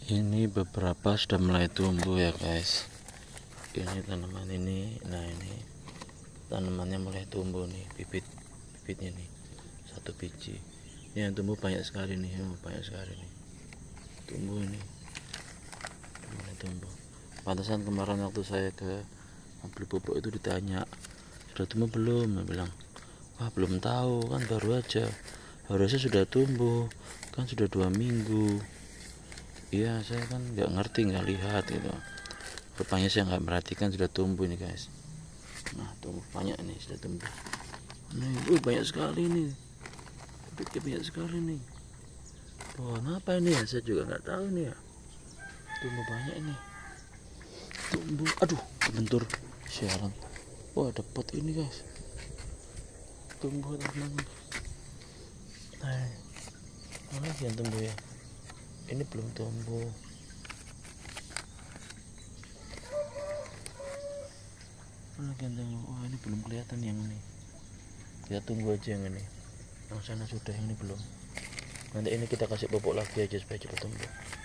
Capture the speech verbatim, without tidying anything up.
Ini beberapa sudah mulai tumbuh ya guys. Ini tanaman ini, nah ini tanamannya mulai tumbuh nih, bibit bibitnya nih, satu biji. Ini yang tumbuh banyak sekali nih, oh, banyak sekali nih tumbuh ini, mulai tumbuh. Pantasan kemarin waktu saya ke beli pupuk itu ditanya, sudah tumbuh belum? Saya bilang, wah belum tahu, kan baru aja, harusnya sudah tumbuh, kan sudah dua minggu. Iya, saya kan nggak ngerti, nggak lihat gitu. Rupanya saya nggak perhatikan sudah tumbuh nih guys. Nah tumbuh banyak nih, sudah tumbuh. Nih, uh, banyak sekali nih, bibitnya banyak sekali nih. Pohon apa ini ya? Saya juga nggak tahu nih ya. Tumbuh banyak nih. Tumbuh, aduh, kebentur, siaran. Wah, ada pot ini guys. Tumbuh teman. Nah, mana lagi yang tumbuh ya? Ini belum tumbuh. Mana lagi yang tumbuh? Oh, ini belum kelihatan yang ini. Kita tunggu aja yang ini. Yang sana sudah, yang ini belum. Nanti ini kita kasih pupuk lagi aja supaya cepat tumbuh.